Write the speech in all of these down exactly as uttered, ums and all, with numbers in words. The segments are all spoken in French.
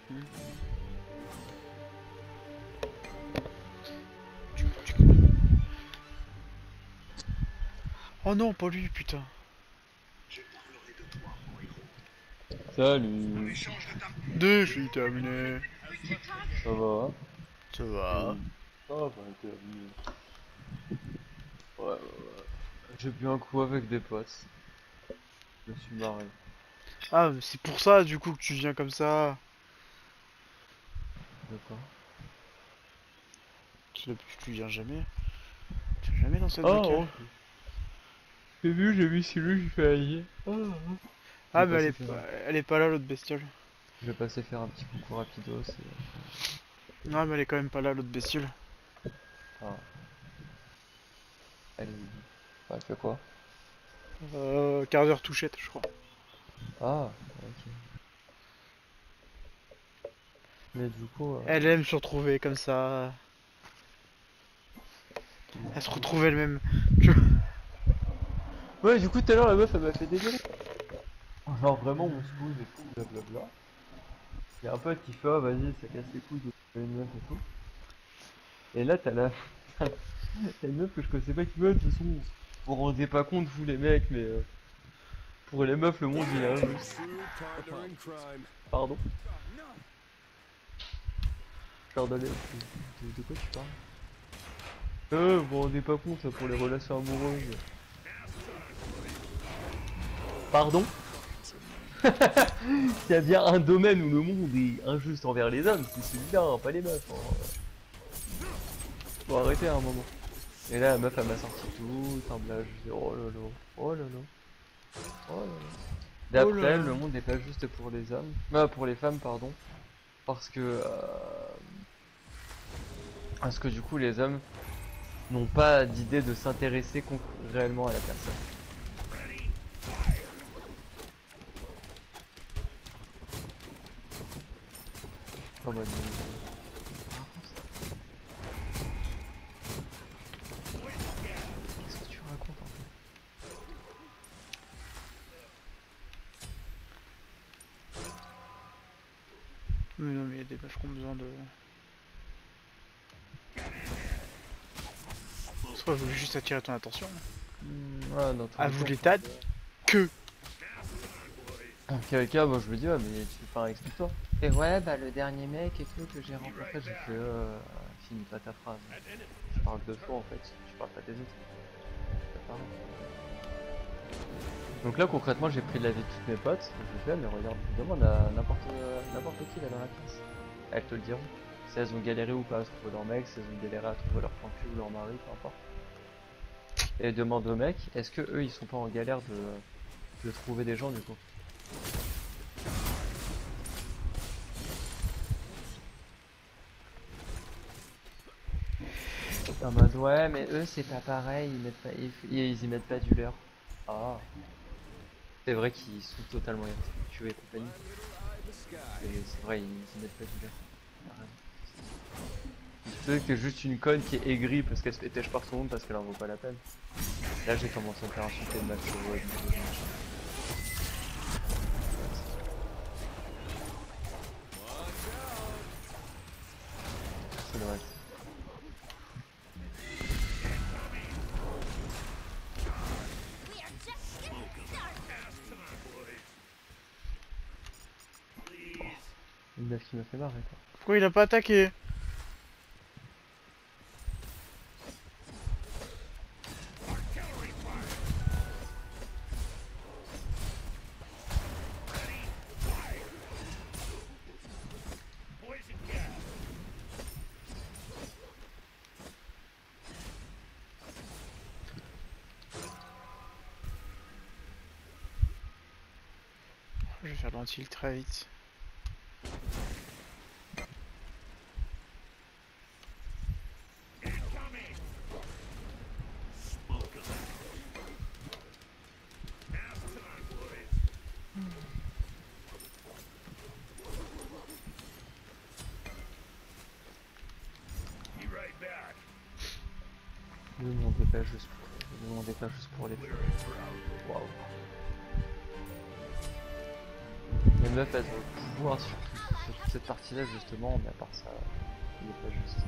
Hmm. Oh non, pas lui, putain. Salut. Deux, je suis terminé. Ça va? Ça va. Oui. Ça va, terminé. Ouais, ouais, ouais. J'ai bu un coup avec des potes. Je me suis marré. Ah, mais c'est pour ça, du coup, que tu viens comme ça. De quoi? Tu, tu viens jamais. Tu viens jamais dans cette Ah, bac. ok. J'ai vu, j'ai vu celui, j'ai fait allier. Ah, ah. Je vais Ah, mais elle passer est, faire pas- un... elle est pas là, l'autre bestiole. Je vais passer faire un petit coucou rapidos et après... Non, mais elle est quand même pas là, l'autre bestiole. Ah, elle... Bah, elle fait quoi? Euh, quart d'heure touchette, je crois. Ah, ok. Mais du coup, euh, Elle aime se retrouver comme ça. du Elle se coup... retrouve elle-même. Tu vois. Ouais, du coup, tout à l'heure, la meuf, elle m'a fait dégueuler. Genre, vraiment, on se pose et tout, blablabla. Il y a un pote qui fait, ah, vas-y, ça casse les couilles de trouver une meuf et tout. Et là, t'as la... t'as une meuf que je connaissais pas qui meurt, de toute façon, vous vous rendez pas compte, vous les mecs, mais euh, pour les meufs, le monde il est injuste. Enfin, pardon. Pardonnez, de, de, de quoi tu parles? Euh, vous vous rendez pas compte pour les relations amoureuses. Pardon? S'il y a bien un domaine où le monde est injuste envers les hommes, c'est celui-là, hein, pas les meufs. Hein. Faut arrêter à un moment. Et là, la meuf, elle m'a sorti tout, un blague, je dis, oh là là, oh là là, oh là là. Oh là D'après elle, là. le monde n'est pas juste pour les hommes, euh, pour les femmes, pardon, parce que, euh, parce que du coup, les hommes n'ont pas d'idée de s'intéresser con- réellement à la personne. En mode, euh, qu'est-ce que tu racontes en fait? Mais non, mais il y a des meufs qui ont besoin de. Soit elle voulait juste attirer ton attention. Hmm, ouais, dans tous Elle les cas, voulait enfin, ta que. dans quel cas, moi je me dis, ouais, mais tu enfin, explique-toi. Et ouais, bah le dernier mec et tout que j'ai rencontré, j'ai fait, euh, finis pas ta phrase. Tu parles de toi en fait, tu parles pas des autres. C'est pas pareil. Donc là concrètement j'ai pris l'avis de toutes mes potes, je lui fais mais regarde, demande à n'importe n'importe qui là dans la classe. Elles te le diront. Si elles ont galéré ou pas à trouver leur mec, si elles ont galéré à trouver leur plan cul ou leur mari, peu importe. Et demande aux mecs, est-ce que eux ils sont pas en galère de, de trouver des gens du coup. En mode ouais mais eux c'est pas pareil, ils mettent pas, ils, ils y mettent pas du leur. Ah, c'est vrai qu'ils sont totalement irrespectueux et compagnie. Et c'est vrai, ils y mettent pas du leur. Peut-être que juste une conne qui est aigrie parce qu'elle se fait têche par son monde parce qu'elle en vaut pas la peine. Là j'ai commencé à me faire insulter de ma chevaux et de ma machin. C'est vrai. Une meuf qui me fait marrer quoi. Pourquoi il a pas attaqué? Je vais faire l'anti très vite. Ne demandez pas juste pour, ne demandez pas juste pour les filles. Waouh. Les meufs elles ont le pouvoir sur tout. sur toute cette partie-là justement, mais à part ça, il est pas juste.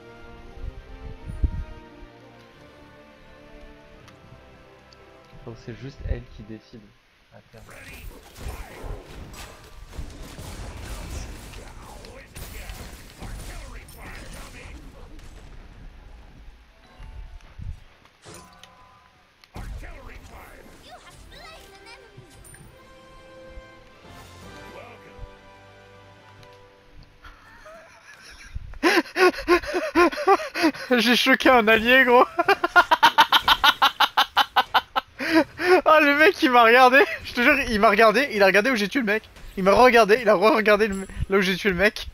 Donc c'est juste elle qui décide à terme. J'ai choqué un allié, gros. Ah, le mec il m'a regardé, je te jure, il m'a regardé, il a regardé où j'ai tué le mec. Il m'a re-regardé, il a re-regardé le... là où j'ai tué le mec.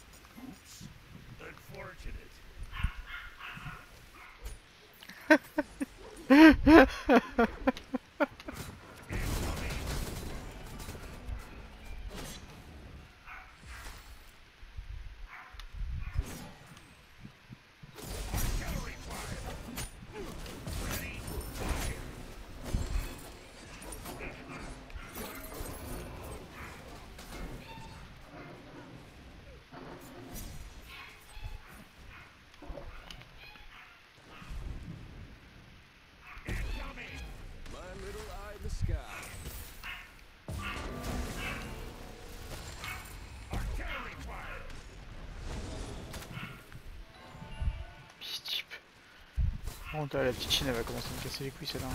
Petit type. Oh, là, la petite chine elle va commencer à me casser les couilles celle-là.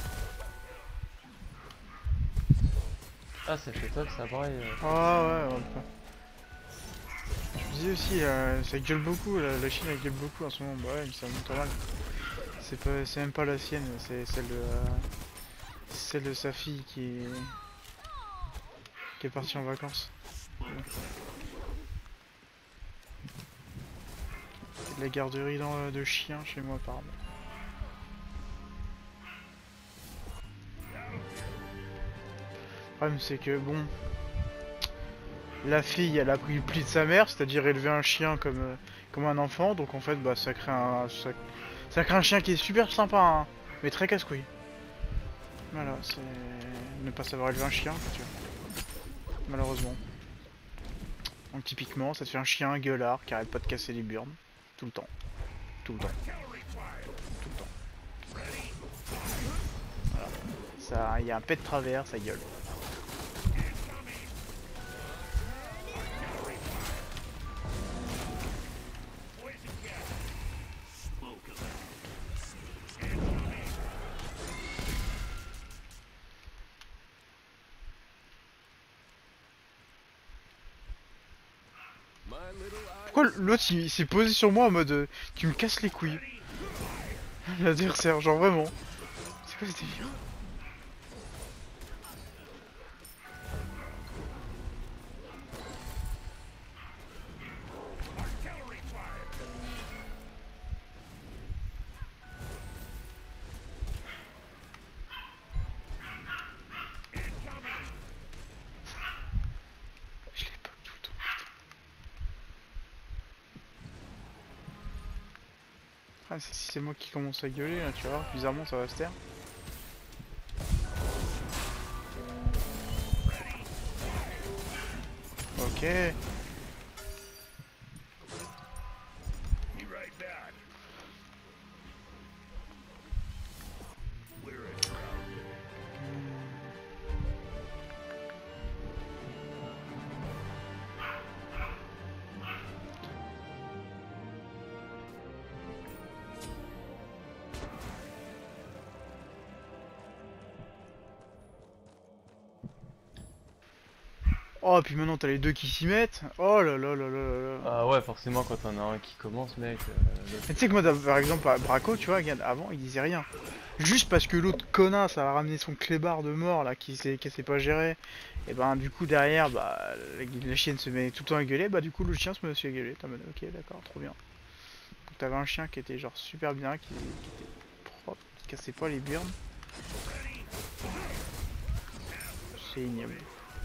Ah, ça fait top, ça braille. Euh... Ah ouais, ouais. Je me disais aussi, euh, ça gueule beaucoup, la, la Chine elle gueule beaucoup en ce moment. Bah ouais, mais ça monte pas mal. C'est pas, c'est même pas la sienne, c'est celle de, euh, celle de sa fille qui est, qui est partie en vacances. Ouais. Il y a de la garderie dans, de chiens chez moi apparemment. Le problème c'est que bon, la fille elle a pris le pli de sa mère, c'est-à-dire élever un chien comme, euh, comme un enfant, donc en fait bah ça crée un, ça, ça crée un chien qui est super sympa, hein, mais très casse-couille. Voilà, c'est ne pas savoir élever un chien, tu vois. Malheureusement. Donc typiquement ça te fait un chien gueulard qui arrête pas de casser les burnes, tout le temps, tout le temps, tout le temps. Voilà. Ça, il y a un pet de travers, ça gueule. Pourquoi l'autre il s'est posé sur moi en mode euh, tu me casses les couilles? L'adversaire, genre vraiment. C'est quoi ce délire? Je l'ai pas tout le temps. Ah, si c'est moi qui commence à gueuler là, tu vois, bizarrement ça va se taire. Ok. Oh, et puis maintenant t'as les deux qui s'y mettent. Oh là là là là là là. Ah ouais, forcément quand on a un qui commence, mec. Euh, Mais tu sais que moi, par exemple, à Braco, tu vois, regarde, avant il disait rien. Juste parce que l'autre connasse a ramené son clébard de mort là qui sait, qui sait pas gérer. Et ben du coup derrière, bah la, la chienne se met tout le temps à gueuler. Bah du coup le chien se met aussi à gueuler. T'as mode ok d'accord, trop bien. Donc t'avais un chien qui était genre super bien, qui, qui était propre, qui cassait pas les burnes. C'est ignoble.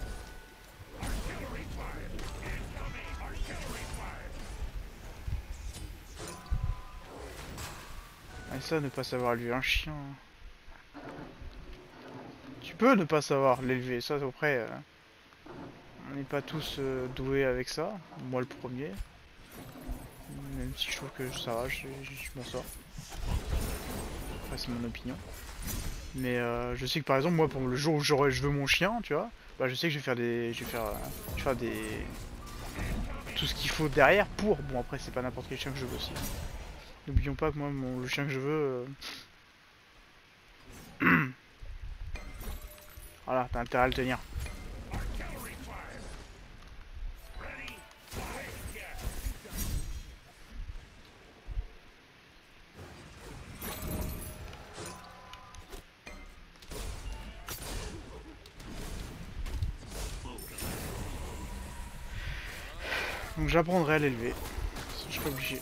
Et ça, ne pas savoir élever un chien. Tu peux ne pas savoir l'élever, ça après. Euh... on n'est pas tous euh, doués avec ça, moi le premier. Même si je trouve que ça va, je, je, je m'en sors. Après c'est mon opinion. Mais euh, je sais que par exemple moi pour le jour où j'aurai je veux mon chien, tu vois, bah je sais que je vais faire des. Je vais faire. Euh, je vais faire des. Tout ce qu'il faut derrière pour. Bon après c'est pas n'importe quel chien que je veux aussi. N'oublions pas que moi mon, le chien que je veux. Euh... voilà, t'as intérêt à le tenir. Donc j'apprendrai à l'élever. Je serai obligé.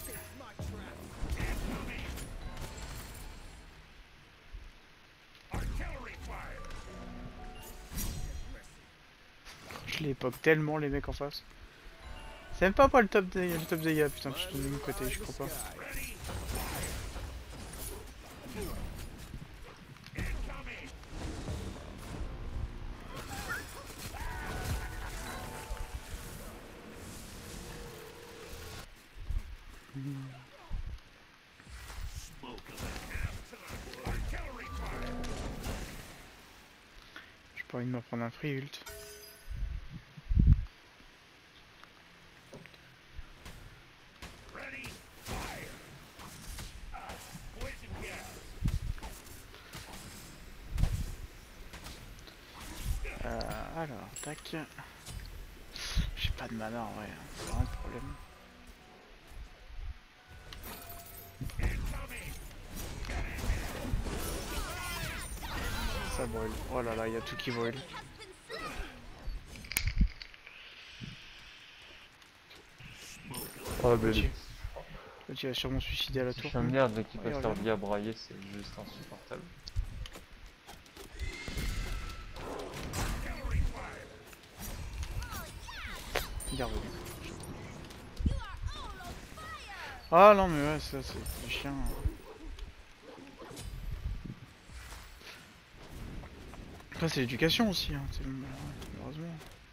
Je les époque tellement les mecs en face. C'est même pas pas le top des le top dégâts, putain, je suis de mon côté, je crois pas. J'ai pas envie de me prendre un free ult. Euh, alors, tac. J'ai pas de mana en vrai, c'est vraiment le problème. Ça brûle. Oh là là, il y a tout qui brûle. Oh bah Tu tu vas sûrement se suicider à la tour. chien de merde qui Ouais, passe regarde. leur vie à brailler, c'est juste insupportable. Regarde. Ah non mais ouais, ça c'est des chiens. Après c'est l'éducation aussi, hein, c'est malheureusement.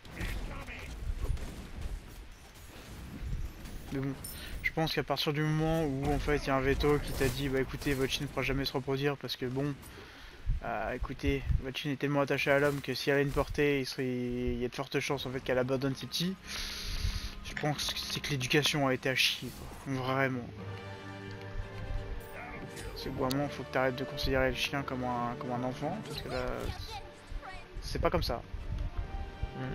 Mais bon, je pense qu'à partir du moment où en fait il y a un veto qui t'a dit bah écoutez votre chien ne pourra jamais se reproduire parce que bon, euh, écoutez, votre chien est tellement attaché à l'homme que si elle a une portée, il, serait... il y a de fortes chances en fait qu'elle abandonne ses petits. Je pense que c'est que l'éducation a été à chier, quoi. Vraiment. C'est vraiment, faut que tu arrêtes de considérer le chien comme un, comme un enfant, parce que là, c'est pas comme ça. Mm.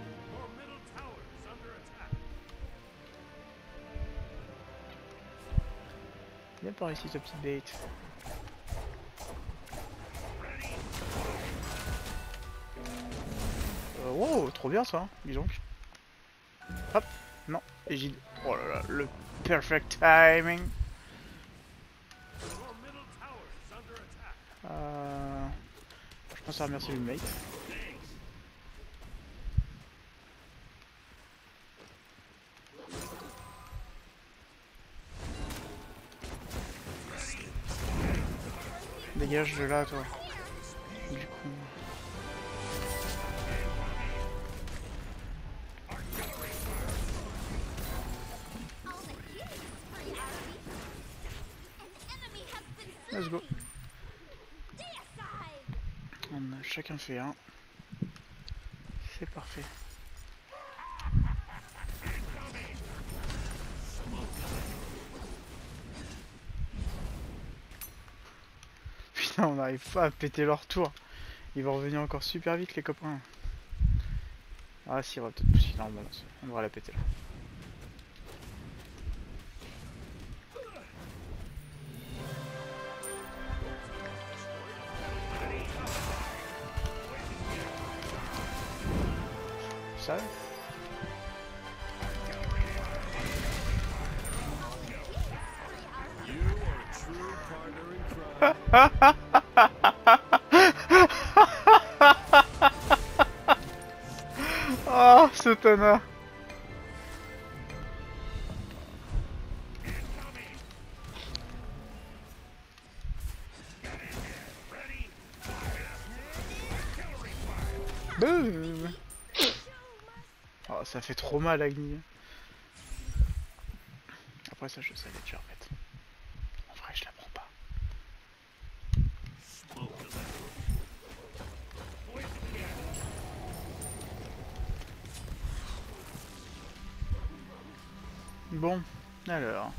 Viens par ici, ta petite bête. Euh, wow, trop bien ça, hein, dis donc. Hop, non, Égide. Oh là là, le perfect timing. Euh, je pense à remercier le mate. Dégage de là, toi. Du coup. Let's go. On a chacun fait un. C'est parfait. Putain, on n'arrive pas à péter leur tour. Ils vont revenir encore super vite, les copains. Ah si, on va peut-être pousser normal. On devrait la péter là. Ça oh, ce tonnerre. Boum. ça fait trop mal Agni. Après ça je savais déjà en fait. En vrai je la prends pas. Bon, alors.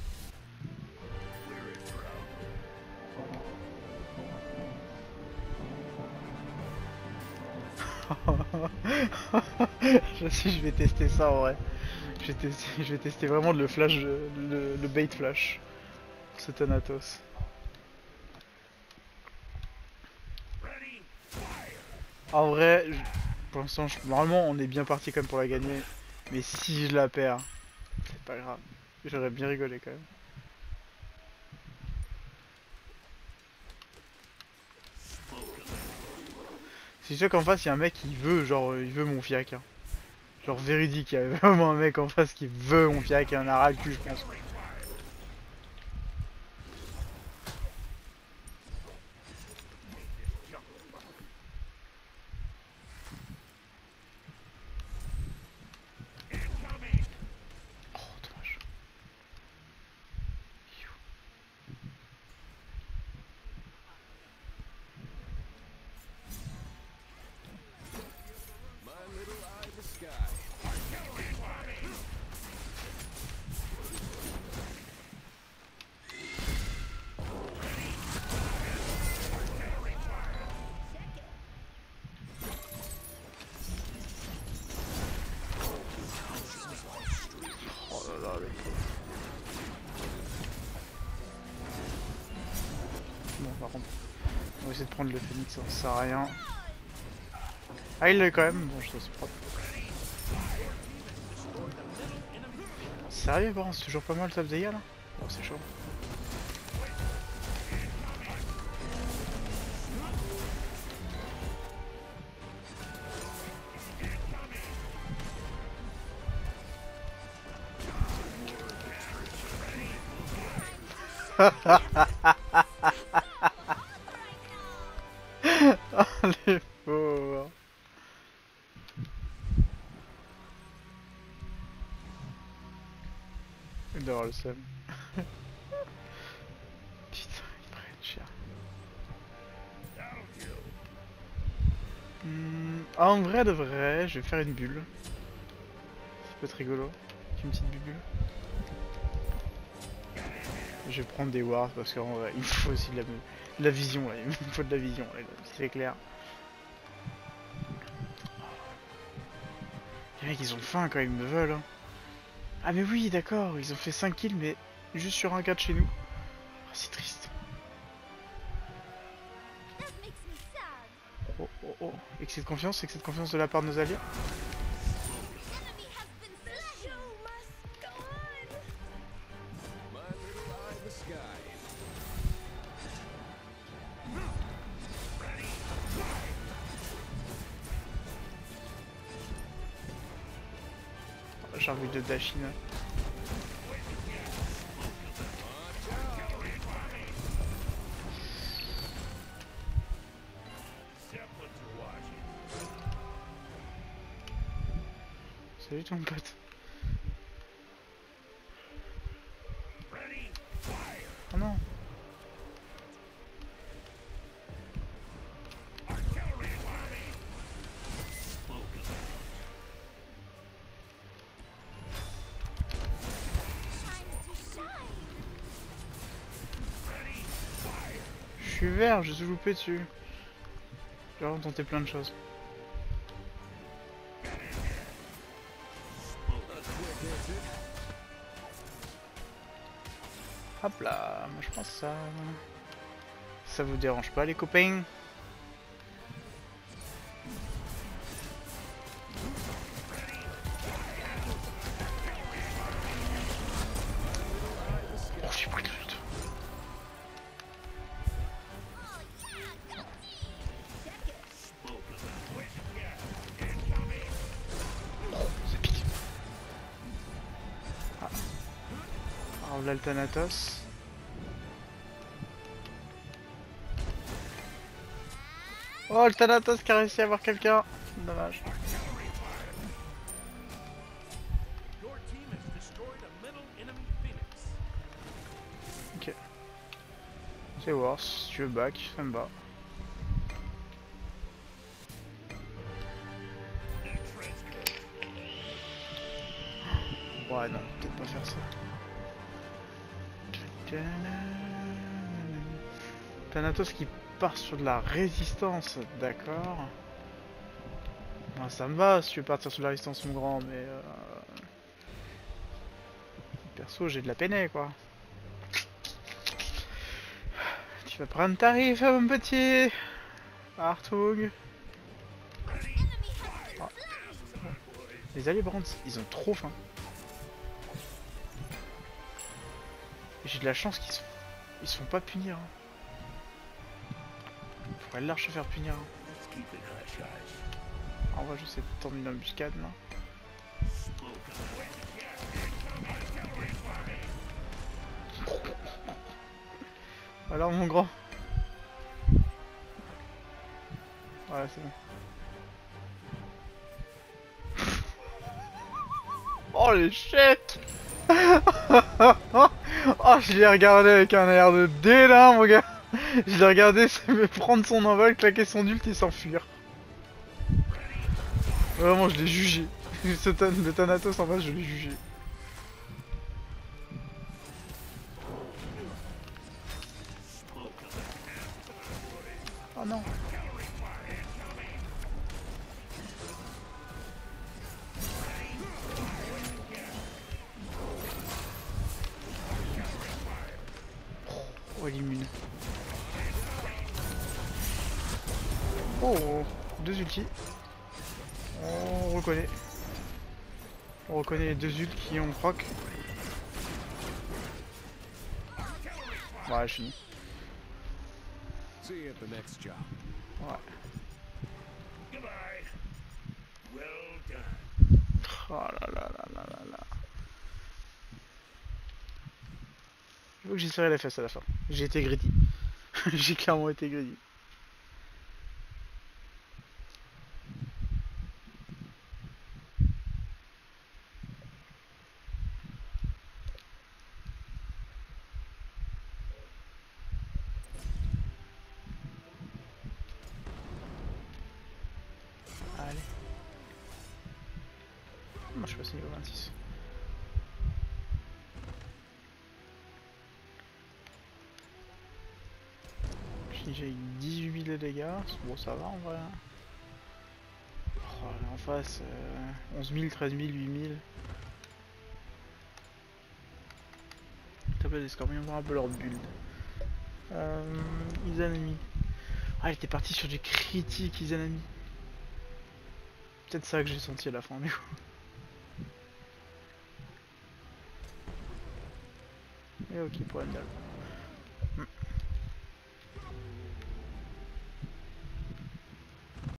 Je sais, je vais tester ça en vrai. Je vais tester, je vais tester vraiment le flash, le, le bait flash. Ce Thanatos. En vrai, je- pour l'instant, je- normalement on est bien parti quand même pour la gagner. Mais si je la perds, c'est pas grave. J'aurais bien rigolé quand même. C'est sûr qu'en face il y a un mec qui veut, genre, il veut mon fiac. Hein. Genre véridique, il y a vraiment un mec en face qui veut mon fiac et un a ras le cul, je pense. Oh, dommage. Oh là là, le pauvre. Bon, par contre, on va essayer de prendre le phoenix, ça sert à rien. Ah, il l'a eu quand même, bon, je sais, c'est propre. Sérieux, bon, c'est toujours pas mal le top dégâts là? Oh, c'est chaud. Oh, les pauvres. Il doit avoir le seum. Putain, ils prennent cher. Hmm, en vrai de vrai, je vais faire une bulle. Ça peut être rigolo. Une petite bulle. Je vais prendre des wards parce qu'il me faut aussi de la, de la vision là. Il me faut de la vision là, c'est clair. Les mecs ils ont faim quand ils me veulent. Hein. Ah mais oui d'accord, ils ont fait cinq kills mais juste sur un gars de chez nous. Oh, c'est triste. Oh oh oh, excès de confiance, excès de confiance de la part de nos alliés. J'ai envie de dashina. Salut ton pote. Oh non. Je suis vert, je suis loupé dessus. J'ai vraiment tenté plein de choses. Hop là, moi je pense ça. Ça vous dérange pas les copains? Oh j'ai pris le shoot. Oh, ça pique. Ah. Alors là le Thanatos. Oh le Thanatos qui a réussi à avoir quelqu'un. Dommage. C'est worse, si tu veux back, ça me va. Ouais, non, peut-être pas faire ça. Thanatos qui part sur de la résistance, d'accord. Bon, ça me va si tu veux partir sur de la résistance, mon grand, mais... Euh... Perso, j'ai de la peine, quoi. Tu vas prendre tarif, mon petit Artug. Ah. Les alliés, par contre, ils ont trop faim. J'ai de la chance qu'ils se... Ils se font pas punir. Hein. Faudrait large se faire punir. Hein. On va juste essayer de tendre une embuscade là. Alors mon grand. Ouais, c'est bon. Oh l'échec. Oh, je l'ai regardé avec un air de dédain, mon gars. Je l'ai regardé me prendre son envol, claquer son ult et s'enfuir. Vraiment, je l'ai jugé. Le Thanatos en face, je l'ai jugé. Oh non. Oh, l'immune. Oh, deux ultis. On reconnaît. On reconnaît les deux ults qui ont proc. Ouais, je finis. Ouais. Oh là là là là là là. Il faut que j'y serré la fesse à la fin. J'ai été greedy. J'ai clairement été greedy. Allez. Moi je suis passé niveau vingt-six. J'ai eu dix-huit mille de dégâts, bon ça va en vrai. Oh, là en face, euh, onze mille, treize mille, huit mille. Tableau des scores, voyons voir un peu leur build. Euh, Izanami. Ah, il était parti sur du critique, Izanami. Peut-être ça que j'ai senti à la fin, mais Et ok pour Andal.